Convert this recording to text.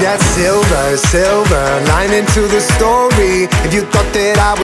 that silver lining to the story. If you thought that I was